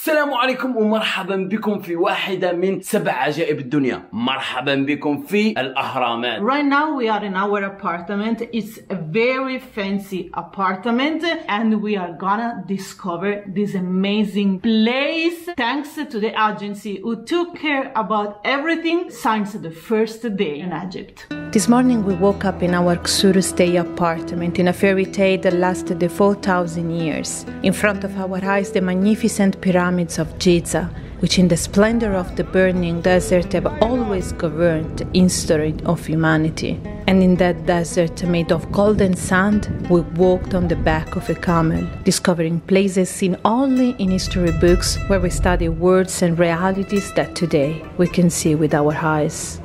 السلام عليكم ومرحبا بكم في واحدة من 7 عجائب الدنيا. مرحبا بكم في الأهرامات. Right now we are in our apartment. It's a very fancy apartment and we are gonna discover this amazing place thanks to the agency who took care about everything since the first day in Egypt. This morning we woke up in our Xuruste apartment in a fairy tale that lasted 4,000 years. In front of our eyes the magnificent pyramids of Giza, which in the splendor of the burning desert have always governed the history of humanity. And in that desert made of golden sand, we walked on the back of a camel, discovering places seen only in history books where we study words and realities that today we can see with our eyes.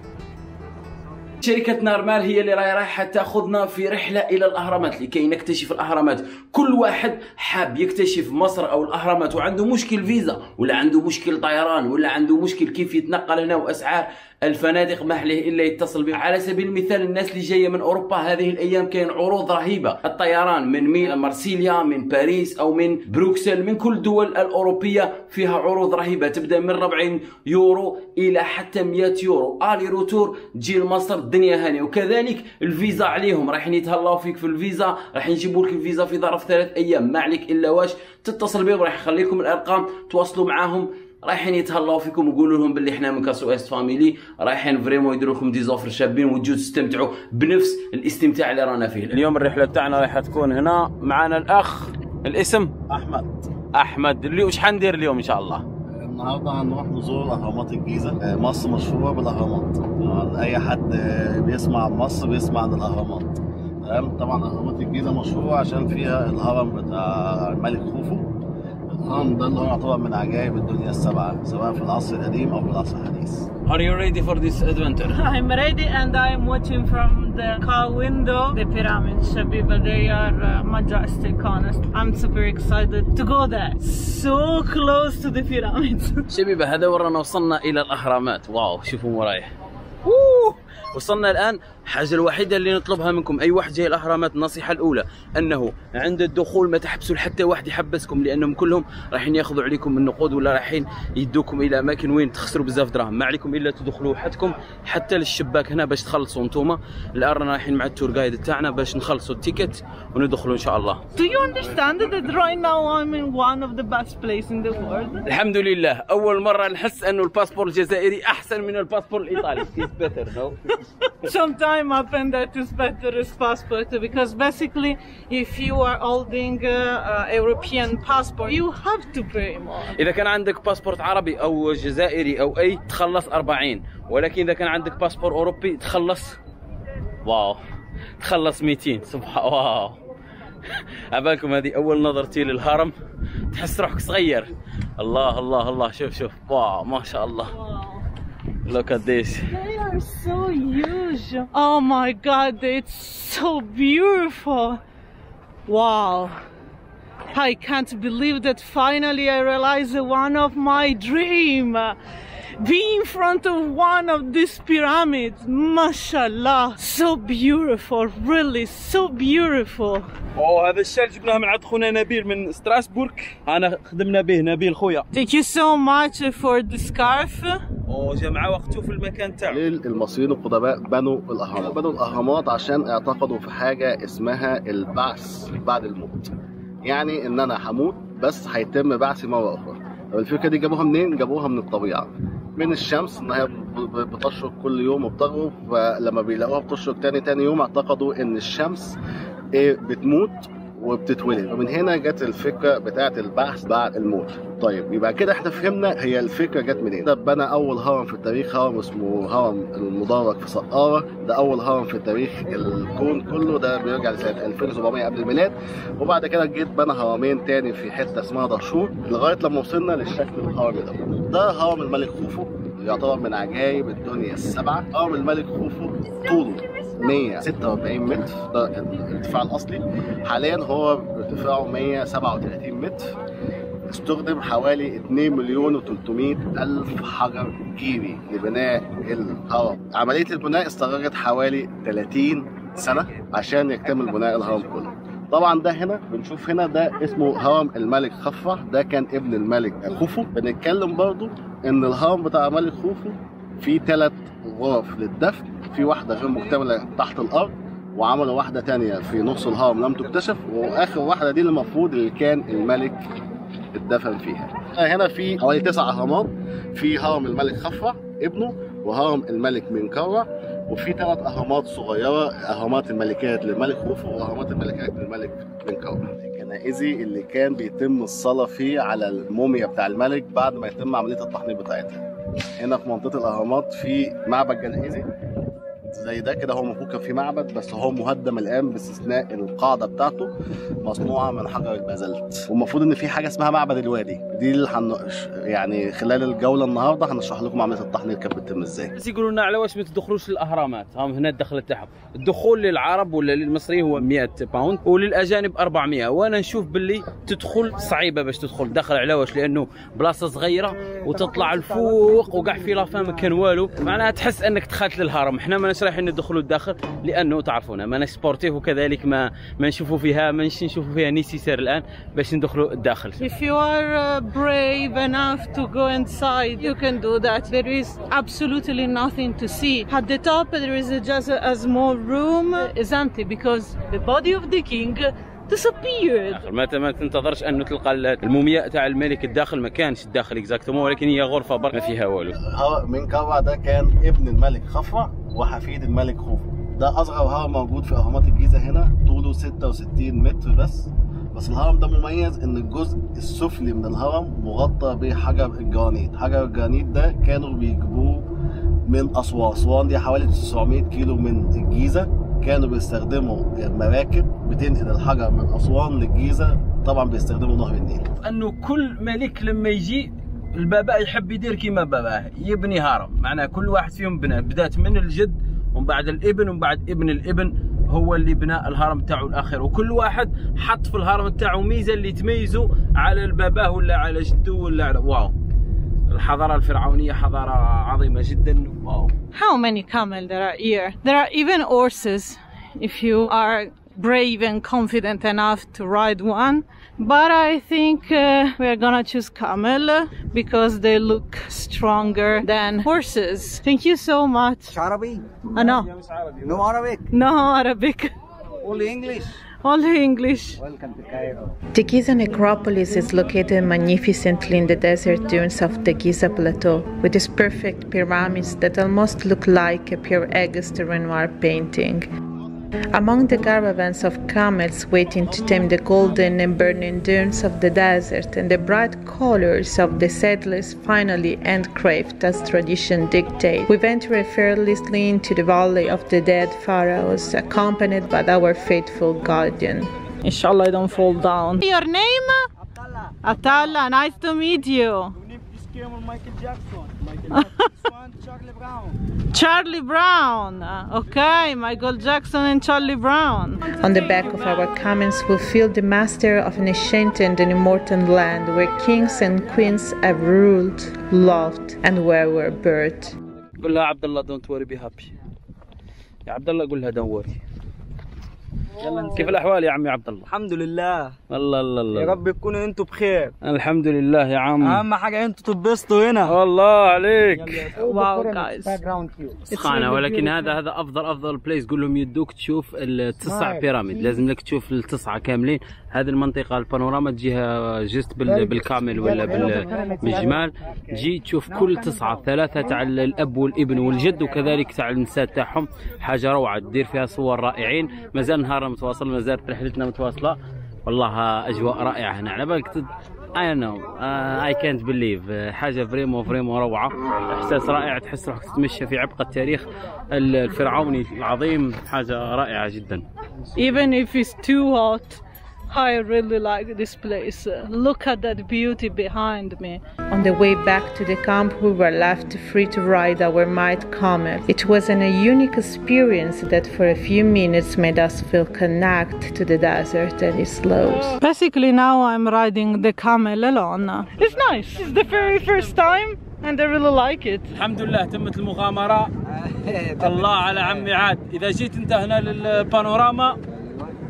شركة نارمال هي اللي رايحة تاخذنا في رحلة إلى الأهرامات لكي نكتشف الأهرامات. كل واحد حاب يكتشف مصر أو الأهرامات وعنده مشكل فيزا ولا عنده مشكل طيران ولا عنده مشكل كيف يتنقل هنا وأسعار الفنادق ما عليه إلا يتصل به. على سبيل المثال الناس اللي جاية من أوروبا هذه الأيام كاين عروض رهيبة. الطيران من مارسيليا من باريس أو من بروكسل من كل الدول الأوروبية فيها عروض رهيبة تبدأ من 40 يورو إلى حتى 100 يورو. آلي روتور تجي لمصر الدنيا هانية. وكذلك الفيزا عليهم رايحين يتهلاو فيك في الفيزا، راح يجيبوا لك الفيزا في ظرف 3 أيام. ما عليك إلا واش تتصل بهم، راح يخليكم الأرقام تواصلوا معاهم. رايحين يتهلاو فيكم ويقولوا لهم باللي احنا من كاسو اس فاميلي رايحين فريمون يديروا لكم دي زوفر شابين وتجوا تستمتعوا بنفس الاستمتاع اللي رانا فيه. اليوم الرحله تاعنا رايحه تكون هنا معنا الاخ الاسم احمد اللي وش حندير اليوم ان شاء الله؟ النهارده هنروح نزور اهرامات الجيزه. مصر مشهوره بالاهرامات، اي حد بيسمع عن مصر بيسمع عن الاهرامات. تمام. طبعا اهرامات الجيزه مشهوره عشان فيها الهرم بتاع الملك خوفو. الهرم ده اللي هو يعتبر من عجائب الدنيا السبعة سواء في العصر القديم أو في العصر الحديث. Are you ready for this adventure? I'm ready and I'm watching from the car window the pyramids, Shabiba. They are majestic, honest. I'm super excited to go there. So close to the pyramids. شبيبة هذا ورانا وصلنا إلى الأهرامات. واو شوفوا وراي. وصلنا الآن. الحاجة الوحيدة اللي نطلبها منكم أي واحد جاي الأهرامات النصيحة الأولى أنه عند الدخول ما تحبسوا حتى واحد يحبسكم، لأنهم كلهم رايحين ياخذوا عليكم النقود ولا رايحين يدوكم إلى أماكن وين تخسروا بزاف دراهم. ما عليكم إلا تدخلوا وحدكم حتى للشباك هنا باش تخلصوا انتوما. الآن رانا رايحين مع التور جايد تاعنا باش نخلصوا التيكت وندخلوا إن شاء الله. Do you understand that right now I'm in one of the best places in the world? الحمد لله أول مرة نحس أنه الباسبور الجزائري أحسن من الباسبور الإيطالي. It's better, no? Sometime happened that is better as passport because basically if you are holding European passport you have to pay more. إذا كان عندك باسبورت عربي أو جزائري أو أي تخلص 40، ولكن إذا كان عندك باسبور أوروبي تخلص تخلص 200. سبحان واو. عبالكم هذه أول نظرتي للهرم تحس روحك صغير. الله الله الله شوف واو ما شاء الله. Look at this. They are so huge. Oh my god, it's so beautiful. Wow. I can't believe that finally I realized one of my dream. Being in front of one of these pyramids. MashaAllah. So beautiful, really so beautiful. هذا الشال جبناه من عند خونا نبيل من ستراسبورغ. أنا خدمنا به نبيل خويا. Thank you so much for the scarf. جا مع وقته في المكان تاعو. المصريين القدماء بنوا الأهرامات عشان اعتقدوا في حاجة اسمها البعث بعد الموت. يعني إن أنا هموت بس هيتم بعثي مرة أخرى. الفكرة دي جابوها منين؟ جابوها من الطبيعة. من الشمس ان هي بتشرق كل يوم وبتغرب، فلما بيلاقوها بتشرق تاني يوم اعتقدوا ان الشمس بتموت وبتتولد، ومن هنا جت الفكره بتاعت البعث بعد الموت. طيب يبقى كده احنا فهمنا هي الفكره جت منين. ده بنى اول هرم في التاريخ، هرم اسمه هرم المدرج في سقاره. ده اول هرم في تاريخ الكون كله، ده بيرجع لسنه 2700 قبل الميلاد. وبعد كده جيت بنى هرمين تاني في حته اسمها دهشور لغايه لما وصلنا للشكل الهرمي ده. ده هرم الملك خوفو يعتبر من عجائب الدنيا السبعه. هرم الملك خوفو طوله 146 متر، ده الارتفاع الاصلي. حاليا هو ارتفاعه 137 متر. استخدم حوالي 2,300,000 حجر جيري لبناء الهرم. عملية البناء استغرقت حوالي 30 سنة عشان يكتمل بناء الهرم كله. طبعا ده هنا بنشوف هنا ده اسمه هرم الملك خفرع، ده كان ابن الملك خوفو. بنتكلم برضو ان الهرم بتاع الملك خوفو فيه 3 غرف للدفن، في واحده غير مكتمله تحت الارض، وعملوا واحده تانية في نص الهرم لم تكتشف، واخر واحده دي المفروض اللي كان الملك اتدفن فيها. هنا في حوالي 9 اهرامات، في هرم الملك خفرع ابنه، وهرم الملك منكرع، وفي 3 اهرامات صغيره، اهرامات الملكات للملك خوفو واهرامات الملكات للملك منكرع. الكنائزي اللي كان بيتم الصلاه فيه على الموميا بتاع الملك بعد ما يتم عمليه التحنيط بتاعتها. هنا في منطقه الاهرامات في معبد جنائزي زي ده كده، هو المفروض كان في معبد بس هو مهدم الان باستثناء القاعده بتاعته مصنوعه من حجر البازلت. والمفروض ان في حاجه اسمها معبد الوادي، دي اللي يعني خلال الجوله النهارده هنشرح لكم عمليه التحنيط كانت بتتم ازاي. بس يقولوا لنا على واش ما تدخلوش للاهرامات، هم هنا الدخله تاعهم، الدخول للعرب ولا للمصريين هو 100 باوند وللاجانب 400، وانا نشوف باللي تدخل صعيبه باش تدخل داخل. على واش؟ لانه بلاصه صغيره وتطلع الفوق وكاع في لافان ما كان والو، معناها تحس انك دخلت للهرم. احنا ما رايحين ندخلوا الداخل لانه تعرفونا ما سبورتيف، وكذلك ما نشوفوا فيها نشوفوا فيها نيسيسير الان باش ندخلوا الداخل. If you are brave enough to go inside, you can do that. There is absolutely nothing to see. At the top there is just a small room. It's empty because the body of the king disappeared. ما تنتظرش انه تلقى المومياء تاع الملك الداخل، ما كانش الداخل اكزاكتومون، ولكن هي غرفه برك ما فيها والو. منكرع ده كان ابن الملك خفرع وحفيد الملك خوفو. ده اصغر هرم موجود في اهرامات الجيزه هنا، طوله 66 متر بس الهرم ده مميز ان الجزء السفلي من الهرم مغطى بحجر الجرانيت. حجر الجرانيت ده كانوا بيجيبوه من اسوان دي حوالي 900 كيلو من الجيزه، كانوا بيستخدموا مراكب بتنقل الحجر من اسوان للجيزه، طبعا بيستخدموا نهر النيل. انه كل ملك لما يجي البابا يحب يدير كيما باباه، يبني هرم، معناها كل واحد فيهم بنى، بدات من الجد ومن بعد الابن ومن بعد ابن الابن هو اللي بنى الهرم تاعو الاخر، وكل واحد حط في الهرم تاعو ميزه اللي تميزه على الباباه ولا على جده ولا على واو. الحضاره الفرعونيه حضاره عظيمه جدا. واو. How many camels there are here? There are even horses if you are brave and confident enough to ride one. But I think we're gonna choose camel because they look stronger than horses. Thank you so much. Arabic? No. No Arabic? No Arabic. Only English? Only English. Welcome to Cairo. The Giza necropolis is located magnificently in the desert dunes of the Giza Plateau, with its perfect pyramids that almost look like a pure Auguste Renoir painting. Among the caravans of camels waiting to tame the golden and burning dunes of the desert and the bright colors of the settlers finally handcrafted as tradition dictates, we venture fearlessly into the valley of the dead pharaohs, accompanied by our faithful guardian. Inshallah I don't fall down. Your name? Atala. Nice to meet you. This camel Michael Jackson. This one Charlie Brown. Charlie Brown. Okay, Michael Jackson and Charlie Brown. On the back of our camels we feel the master of an ancient and an immortal land where kings and queens have ruled, loved and where were birthed. قول لها عبد الله don't worry be happy. يا عبد الله قول لها don't worry. كيف الاحوال يا عمي عبد الله؟ الحمد لله. الله يا رب تكونوا انتوا بخير. الحمد لله يا عم. اهم حاجه انتوا تتبسطوا هنا. والله عليك. واو جايز. سخانه، ولكن هذا افضل بليس. قول لهم يدوك تشوف التسع بيراميد، لازم لك تشوف التسعه كاملين. هذه المنطقه البانوراما تجيها جست بالكامل ولا بالجمال، تجي تشوف كل تسعه، 3 تاع الاب والابن والجد وكذلك تاع النساء تاعهم. حاجه روعه، تدير فيها صور رائعين. مازال نهار متواصل، مازال رحلتنا متواصله. والله اجواء رائعه هنا. على بالك I know I can't believe. حاجه فريمو روعه، احساس رائع، تحس روحك تتمشى في عبق التاريخ الفرعوني العظيم. حاجه رائعه جدا. Even if it's too hot, I really like this place. Look at that beauty behind me. On the way back to the camp, we were left free to ride our might camel. It was a unique experience that for a few minutes made us feel connected to the desert and its laws. Basically now I'm riding the camel alone. It's nice. It's the very first time and I really like it. الحمد لله تمت المغامرة. الله على عمي عاد. إذا جيت أنت هنا للبانوراما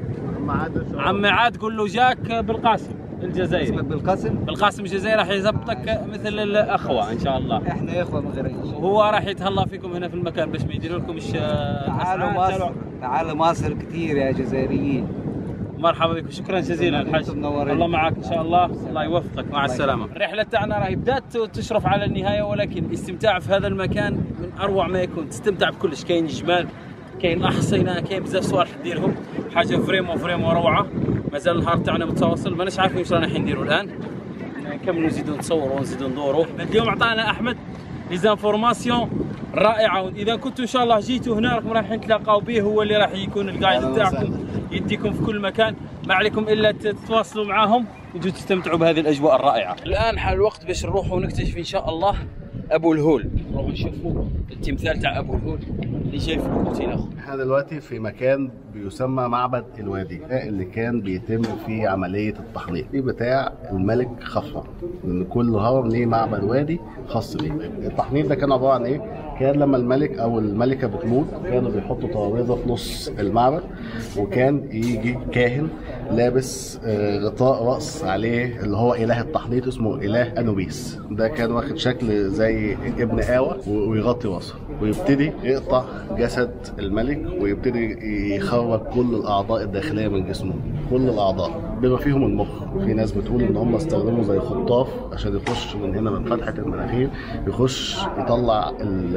عم عاد قول له جاك بالقاسم الجزائري. اسمك بالقاسم؟ بالقاسم الجزائري راح يظبطك مثل الاخوه ان شاء الله. احنا اخوه من غير وهو راح يتهلا فيكم هنا في المكان باش ما يديروا لكم تعالوا مصر، تعالوا مصر كثير يا جزائريين. مرحبا بكم، شكرا جزيلا الحاج، الله معك ان شاء الله، الله يوفقك، مع السلامه. الرحله تاعنا راهي بدات تشرف على النهايه، ولكن الاستمتاع في هذا المكان من اروع ما يكون، تستمتع بكلش، كاين جمال، كاين احصنه، كاين بزاف صوالح ديرهم، حاجه فريمون روعه. مازال النهار تاعنا متواصل، ماناش عارفين واش رانا نديروا الان، نكملوا نزيدوا نتصوروا ونزيدوا ندوروا. اليوم عطانا احمد ليزانفورماسيون رائعه، اذا كنتوا ان شاء الله جيتوا هنا راكم رايحين تلاقاو به، هو اللي راح يكون القايد تاعكم، يديكم في كل مكان، ما عليكم الا تتواصلوا معاهم وتجوا تستمتعوا بهذه الاجواء الرائعه. الان حان الوقت باش نروحوا ونكتشف ان شاء الله ابو الهول، نروحوا نشوفوا التمثال تاع ابو الهول اللي جاي في الكوتيناخ. احنا دلوقتي في مكان بيسمى معبد الوادي، اللي كان بيتم فيه عمليه التحنيط دي بتاع الملك خفرع، لان كل هرم ليه معبد وادي خاص بيه. التحنيط ده كان عباره عن ايه؟ كان لما الملك او الملكه بتموت كانوا بيحطوا ترابيزه في نص المعبد، وكان يجي كاهن لابس غطاء راس عليه اللي هو اله التحنيط اسمه اله انوبيس، ده كان واخد شكل زي ابن آوى ويغطي راسه، ويبتدي يقطع جسد الملك ويبتدي يخرج كل الاعضاء الداخليه من جسمه، كل الاعضاء بما فيهم المخ. في ناس بتقول ان هم استخدموا زي خطاف عشان يخش من هنا من فتحه المناخير، يخش يطلع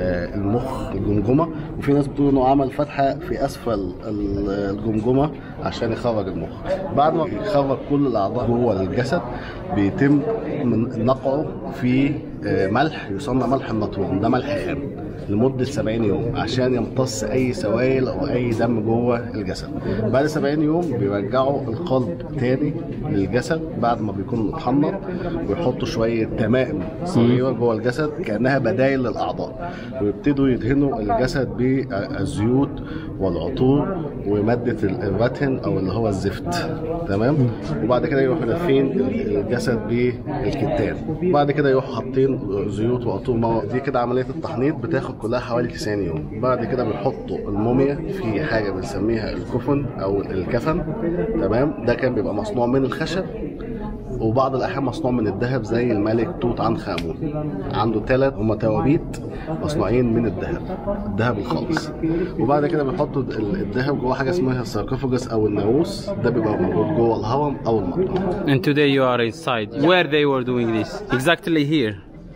المخ الجمجمه، وفي ناس بتقول انه عمل فتحه في اسفل الجمجمه عشان يخرج المخ. بعد ما يخرج كل الاعضاء جوه الجسد بيتم نقعه في ملح يسمى ملح النطرون، ده ملح خام لمده 70 يوم عشان يمتص اي سوائل او اي دم جوه الجسد. بعد 70 يوم بيرجعوا القلب تاني للجسد بعد ما بيكون متحنط، ويحطوا شويه تمائم صغيره جوه الجسد كانها بدايل للاعضاء، ويبتدوا يدهنوا الجسد بالزيوت والعطور وماده الرتن او اللي هو الزفت، تمام. وبعد كده يروحوا لافين الجسد بالكتان، بعد كده يروحوا حاطين زيوت وعطور. دي كده عمليه التحنيط بتاخد كلها حوالي 90 يوم. بعد كده بنحطوا الموميا في حاجه بنسميها الكفن او الكفن، تمام. ده كان بيبقى مصنوع من الخشب وبعض الاحيان مصنوع من الذهب، زي الملك توت عنخ امون عنده 3 هم توابيت مصنوعين من الذهب الخالص. وبعد كده بنحطوا الذهب جوه حاجه اسمها الساركوفاجس او الناموس، ده بيبقى موجود جوه الهرم او المقبره. And today you are inside. Where they were doing this? Exactly here.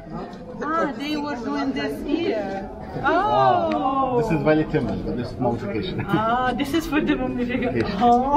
They were doing this here. Oh. This is Valley Temple, but this is mummification. This is for the mummification. Oh.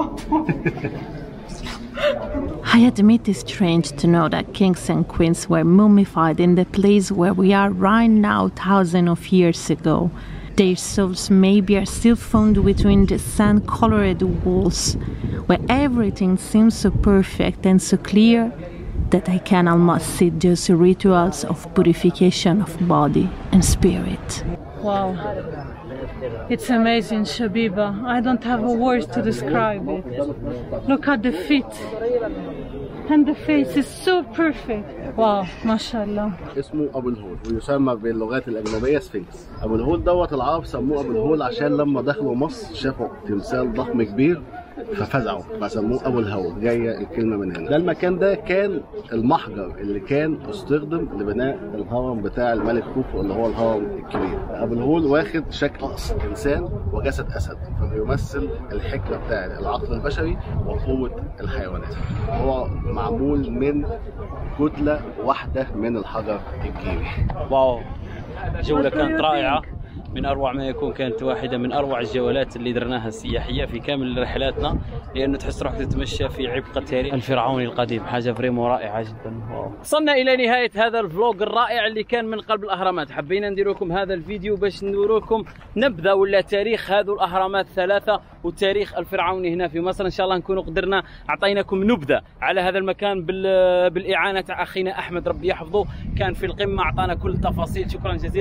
I admit it's strange to know that kings and queens were mummified in the place where we are right now thousands of years ago. Their souls maybe are still found between the sand-colored walls, where everything seems so perfect and so clear that I can almost see those rituals of purification of body and spirit. Wow. It's amazing, Shabiba. I don't have a word to describe it. Look at the feet. And the face is so perfect. Wow, mashallah. اسمه ابو الهول ويسمى باللغات الاجنبيه سفنكس. ابو الهول دوت العرب سموه ابو الهول عشان لما دخلوا مصر شافوا تمثال ضخم كبير ففزعوا فسموه ابو الهول، جايه الكلمه من هنا. ده المكان ده كان المحجر اللي كان استخدم لبناء الهرم بتاع الملك خوفو اللي هو الهرم الكبير. ابو الهول واخد شكل راس انسان وجسد اسد، فبيمثل الحكمه بتاع العقل البشري وقوه الحيوانات. هو معمول من كتله واحده من الحجر الجيري. واو، جوله كانت رائعه من اروع ما يكون، كانت واحده من اروع الجولات اللي درناها السياحيه في كامل رحلاتنا، لانه تحس روحك تتمشى في عبق التاريخ الفرعوني القديم، حاجه فريمو رائعه جدا. وصلنا الى نهايه هذا الفلوق الرائع اللي كان من قلب الاهرامات. حبينا ندير لكم هذا الفيديو باش ندور لكم نبذه ولا تاريخ هذو الاهرامات الثلاثه والتاريخ الفرعوني هنا في مصر. ان شاء الله نكونوا قدرنا اعطيناكم نبذه على هذا المكان بالاعانه تاع اخينا احمد ربي يحفظه، كان في القمه اعطانا كل التفاصيل. شكرا جزيلا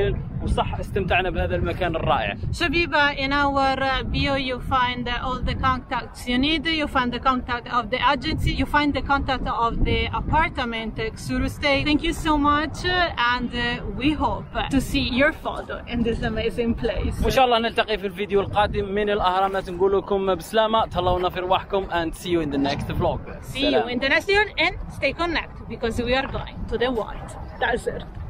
وصح استمتعنا بهذا المكان الرائع. Shabiba, in our bio you find all the contacts you need. You find the contact of the agency, you find the contact of the apartment Xuru Stay. Thank you so much and we hope to see your photo in this amazing place. وإن شاء الله نلتقي في الفيديو القادم من الأهرامات. نقول لكم بسلامة، تهلاونا في رواحكم and see you in the next vlog. See you in the next year and stay connected because we are going to the world desert.